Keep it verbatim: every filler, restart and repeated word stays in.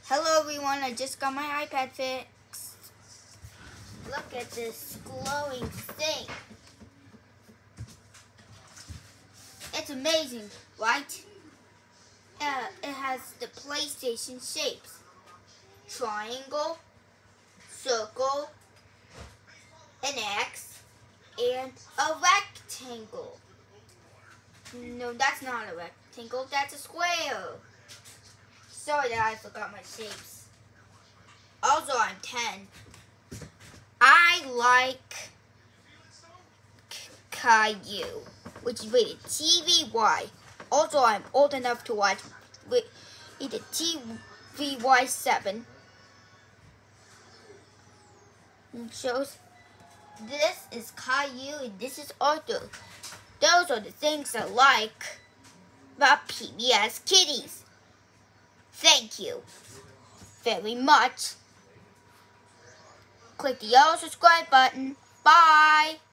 Hello everyone, I just got my iPad fixed. Look at this glowing thing. It's amazing, right? Uh, it has the PlayStation shapes. Triangle, circle, an X, and a rectangle. No, that's not a rectangle, that's a square. Sorry that I forgot my shapes. Also, I'm ten. I like Caillou, which is rated T V Y. Also, I'm old enough to watch rated T V Y seven. And shows this is Caillou and this is Arthur. Those are the things I like about P B S Kitties. Thank you very much. Click the yellow subscribe button. Bye.